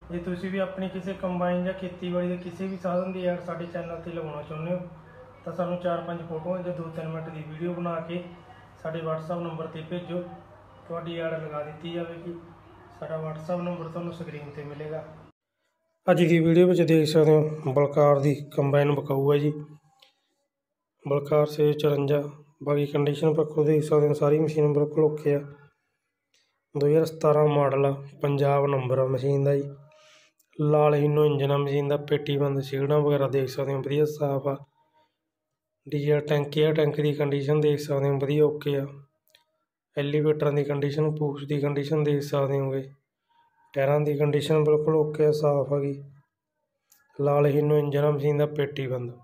ਜੇ ਤੁਸੀਂ ਵੀ ਆਪਣੀ ਕਿਸੇ ਕੰਬਾਈਨ ਜਾਂ ਖੇਤੀਬਾੜੀ ਦੇ ਕਿਸੇ ਵੀ ਸਾਧਨ ਦੀ ਐਡ ਸਾਡੇ ਚੈਨਲ ਤੇ ਲਗਾਉਣਾ ਚਾਹੁੰਦੇ ਹੋ ਤਾਂ ਸਾਨੂੰ 4-5 ਫੋਟੋਆਂ ਜਾਂ 2-3 ਮਿੰਟ ਦੀ ਵੀਡੀਓ ਬਣਾ ਕੇ ਸਾਡੇ WhatsApp ਨੰਬਰ ਤੇ ਭੇਜੋ। ਤੁਹਾਡੀ ਐਡ ਲਗਾ ਦਿੱਤੀ ਜਾਵੇਗੀ। ਸਾਡਾ WhatsApp ਨੰਬਰ ਤੁਹਾਨੂੰ ਸਕਰੀਨ ਤੇ ਮਿਲੇਗਾ। ਅੱਜ ਦੀ ਵੀਡੀਓ ਵਿੱਚ ਦੇਖ ਸਕਦੇ ਹੋ ਬਲਕਾਰ ਦੀ ਕੰਬਾਈਨ ਵਿਕਾਊ ਹੈ ਜੀ। ਬਲਕਾਰ 654। ਬਾਕੀ ਕੰਡੀਸ਼ਨ ਪੱਖੋਂ ਦੇਖ ਸਕਦੇ ਹੋ ਸਾਰੀ ਮਸ਼ੀਨ ਬਿਲकुल ਓਕੇ ਆ। 2017 ਮਾਡਲ ਆ। ਪੰਜਾਬ ਨੰਬਰ ਆ ਮਸ਼ੀਨ ਦਾ ਜੀ। लाल हीनो इंजन आ मशीन का। पेटी बंद सीगड़ा वगैरह देख सकते हो वधिया साफ आ। डीजल टैंक एयर टैंक की कंडीशन देख सकते हो वधिया ओके आ। एलीवेटर की कंडीशन पूछ की कंडीशन देख सकते होगे। टायरां की कंडीशन बिल्कुल ओके साफ आ गई। लाल हीनो इंजन आ मशीन का। पेटी बंद।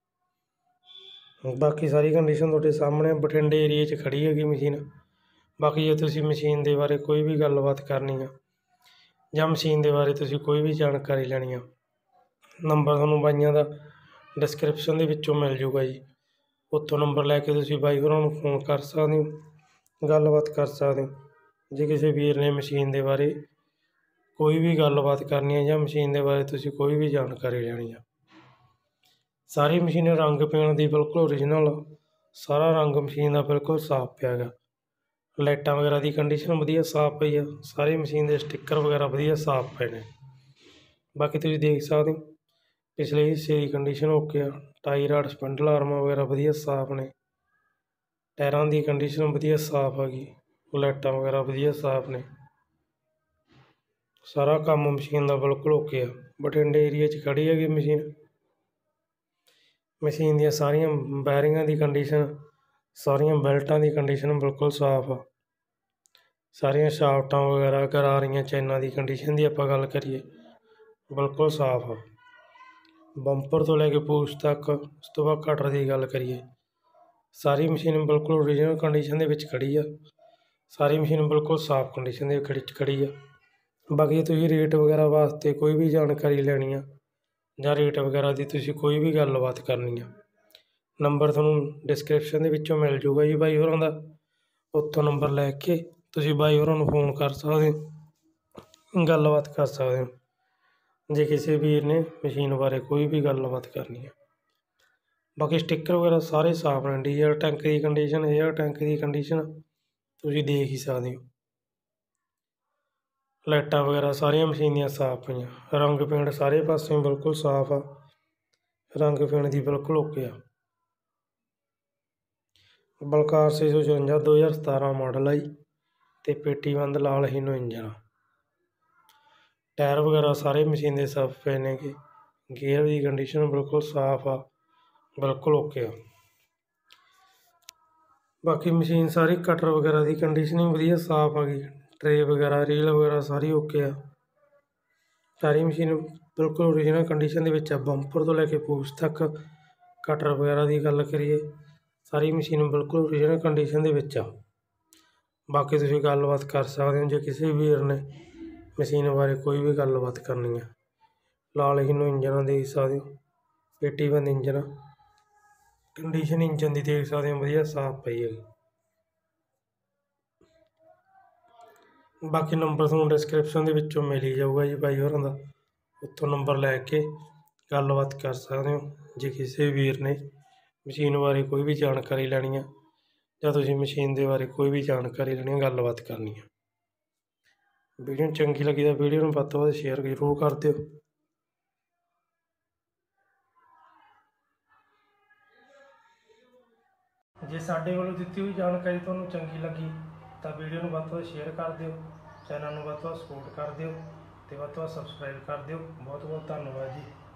बाकी सारी कंडीशन तुहाडे सामने बठिंडे एरिए च खड़ी हैगी मशीन। बाकी जो तुसीं मशीन के बारे कोई भी गलबात करनी है ਜਾਂ ਮਸ਼ੀਨ ਦੇ ਬਾਰੇ ਤੁਸੀਂ ਕੋਈ ਵੀ ਜਾਣਕਾਰੀ ਲੈਣੀ ਆ, ਨੰਬਰ ਤੁਹਾਨੂੰ ਬਾਈਆਂ ਦਾ ਡਿਸਕ੍ਰਿਪਸ਼ਨ ਦੇ ਵਿੱਚੋਂ ਮਿਲ ਜੂਗਾ ਜੀ। ਉੱਥੋਂ ਨੰਬਰ ਲੈ ਕੇ ਤੁਸੀਂ ਬਾਈ ਹੋਰਾਂ ਨੂੰ ਫੋਨ ਕਰ ਸਕਦੇ ਹੋ, ਗੱਲਬਾਤ ਕਰ ਸਕਦੇ ਹੋ। ਜੇ ਕਿਸੇ ਵੀਰ ਨੇ ਮਸ਼ੀਨ ਦੇ ਬਾਰੇ ਕੋਈ ਵੀ ਗੱਲਬਾਤ ਕਰਨੀ ਹੈ ਜਾਂ ਮਸ਼ੀਨ ਦੇ ਬਾਰੇ ਤੁਸੀਂ ਕੋਈ ਵੀ ਜਾਣਕਾਰੀ ਲੈਣੀ ਆ। ਸਾਰੀ ਮਸ਼ੀਨ ਰੰਗ ਪੈਣ ਦੀ ਬਿਲਕੁਲ ਓਰੀਜਨਲ, ਸਾਰਾ ਰੰਗ ਮਸ਼ੀਨ ਦਾ ਬਿਲਕੁਲ ਸਾਫ਼ ਪਿਆ ਗਾ। लाइटां वगैरह की कंडीशन वधिया साफ पई आ। सारी मशीन के स्टिकर वगैरह वधिया साफ पे ने। बाकी तुसीं देख सकते हो पिछले हिस्से की कंडीशन ओके आ। टाई राड स्पंडल आर्मां वगैरह वधिया साफ ने। टायरां की कंडीशन वधिया साफ आ गई। लाइटां वगैरह वधिया साफ ने। सारा काम मशीन का बिल्कुल ओके आ। बठिंडे एरिए च खड़ी हैगी मशीन। मशीन दी सारियां बैरिंगां की कंडीशन, सारियां बेल्टां की कंडीशन बिल्कुल साफ आ। सारियां शाफ्टां वगैरह गरारियां चैनां की कंडीशन की आपां गल करिए बिल्कुल साफ आ। बंपर तो लैके पूछ तक, उस तो बाद कटर की गल करिए सारी मशीन बिल्कुल ओरिजिनल कंडीशन दे विच खड़ी आ। सारी मशीन बिल्कुल साफ कंडीशन दे विच खड़ी आ। बाकी तुसीं रेट वगैरह वास्ते कोई भी जानकारी लैनी आ जां रेट वगैरह की तुसीं कोई भी गलबात करनी आ, नंबर तुहानूं डिस्क्रिप्शन दे विचों मिल जूगा जी बाई होरां दा। उत्थों नंबर लैके तुसीं बाई होरां नूं फोन कर सकदे हो, गलबात कर सकदे हो जे किसी वीर ने मशीन बारे कोई भी गलबात करनी है। बाकी स्टिकर वगैरह सारे साफ ने। डीजल टैंक की कंडीशन, एयर टैंक की कंडीशन तुसीं देख ही सकदे हो। लाइटां वगैरह सारियां मशीन दियां साफ पईयां। रंग पेंट सारे पासों बिल्कुल साफ आ। रंग पेंट दी बिल्कुल ओके आ। बलकार 654 2017 मॉडल आई ते पेटी बंद लाल हीनो इंजन आ। टायर वगैरह सारे मशीन के साफ पे ने गे। गेयर की कंडीशन बिल्कुल साफ आ, बिल्कुल ओके आ। बाकी मशीन सारी कटर वगैरह की कंडीशन ही वधिया साफ आ गई। ट्रे वगैरह रील वगैरह सारी ओके आ। सारी मशीन बिल्कुल ओरिजिनल कंडीशन दे विच आ। बंपर तो लैके पूछ तक, कटर वगैरह की गल करिए सारी मशीन बिल्कुल ओरिजिनल कंडीशन दे विच आ। बाकी तुसीं गलबात कर सकदे हो जे किसी वीर ने मशीन बारे कोई भी गलबात करनी है। लाल हीनो इंजन देख सकदे हो। पेटी बंद इंजन आ। कंडीशन इंजन की देख सकते हो वधिया साफ पई है। बाकी नंबर तुहानूं डिस्क्रिप्शन दे विचों मिल ही जाऊगा जी बाई होरां दा। उत्थों नंबर लैके गलबात कर सकते हो जे किसी वीर ने मशीन बारे कोई भी जानकारी लैनी है जां तुसीं मशीन के बारे कोई भी जानकारी लैनी है, गलबात करनी है। वीडियो चंगी लगी तो वीडियो नूं वध तों वध शेयर जरूर कर दिओ। जे साडे वल्लों दित्ती हुई जानकारी तुहानूं चंगी लगी तो वीडियो नूं वध तों वध शेयर कर दिओ, चैनल नूं वध तों वध सपोर्ट कर दिओ ते वध तों वध सबसक्राइब कर दिओ। बहुत बहुत धन्नवाद जी।